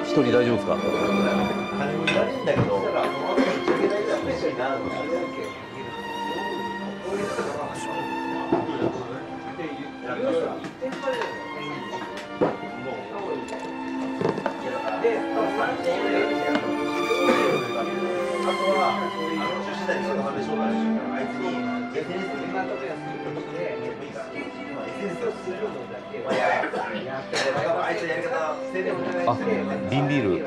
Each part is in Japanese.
一人大丈夫ですか？ 金もいらねえんだけど、打ち上げ代ぐらい欲しいな。 あ、瓶ビール。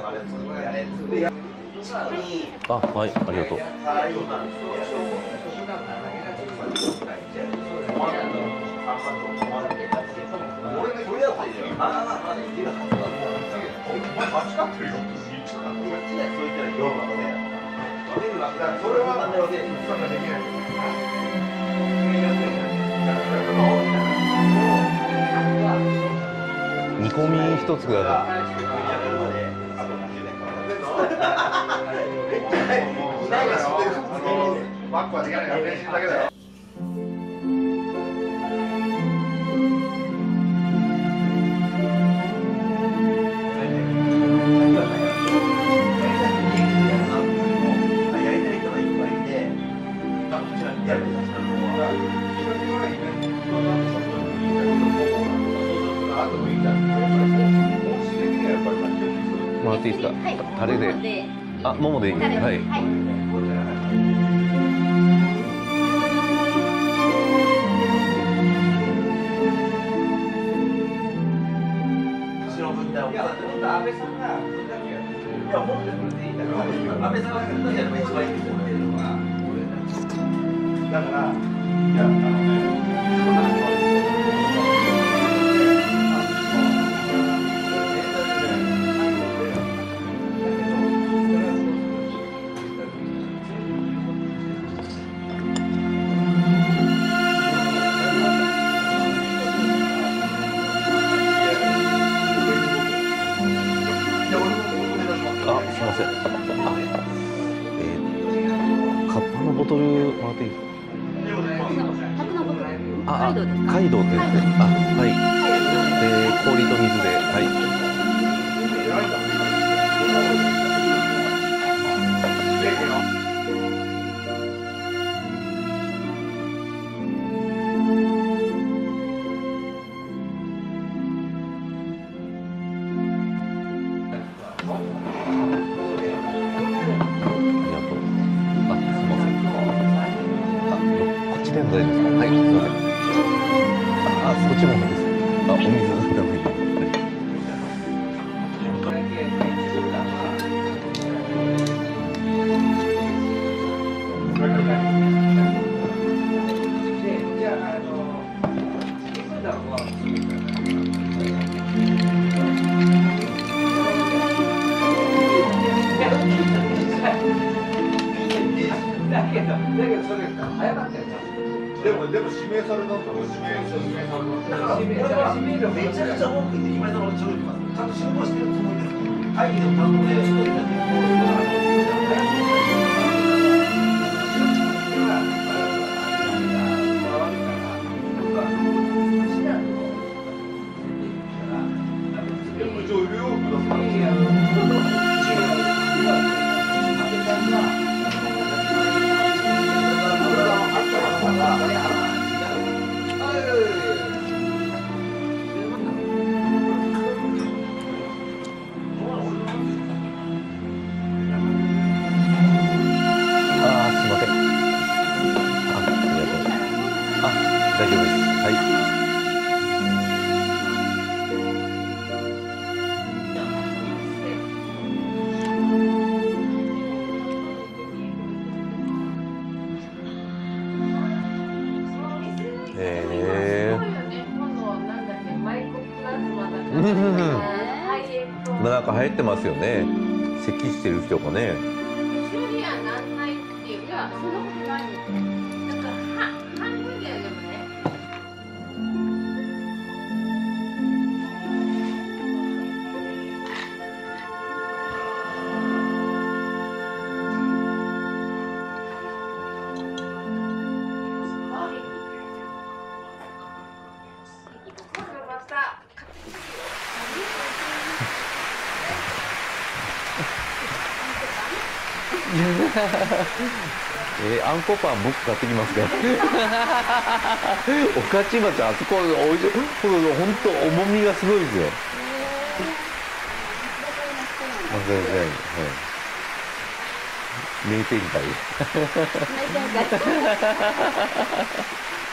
あ、はい、ありがとう。煮込み一つください。もらっていいですか？タレで。あ、ももでいいです。はい。 だから、 カッパのボトルもらっていいですか？あ、カイドウってやつね。あ、はい。氷と水で、はい。大丈夫ですか？はい、すみません。あ、そっちもです。あ、お水ダメ。 だけどそれ早かったよね。でも指名されたんだろ。指名された。指名料めちゃくちゃ多くて今のうちのちゃんと仕事してるつもりです。会議でも担当で一人で大丈夫です。はい。なんか流行ってますよね。咳してる人がね。 修理はなんないっていうか、そんなことないんですよ。だから半分だよね、でもね。 あんこパン僕買ってきますね。御徒町あそこおいしい。本当重みがすごいですよ。まずはい。名展開。 名展開。